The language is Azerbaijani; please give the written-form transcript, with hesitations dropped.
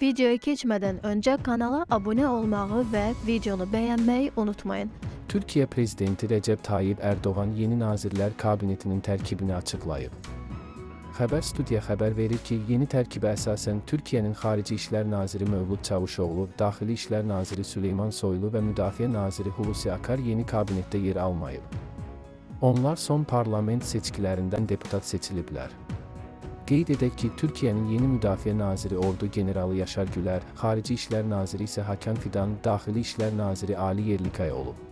Videoya keçmədən öncə kanala abunə olmağı və videonu bəyənməyi unutmayın. Türkiye Prezidenti Recep Tayyip Erdoğan yeni Nazirlər Kabinetinin tərkibini açıqlayıb. Xəbər Studiya xəbər verir ki, yeni tərkibə əsasən Türkiyənin Xarici İşlər Naziri Mövlud Çavuşoğlu, Daxili İşlər Naziri Süleyman Soylu və Müdafiə Naziri Hulusi Akar yeni kabinetdə yer almayıb. Onlar son parlament seçkilərindən deputat seçiliblər. Qeyd edək ki, Türkiyənin yeni Müdafiə Naziri Ordu Generalı Yaşar Gülər, Xarici İşlər Naziri isə Hakan Fidan, Daxili İşlər Naziri Ali Yerlikaya olub.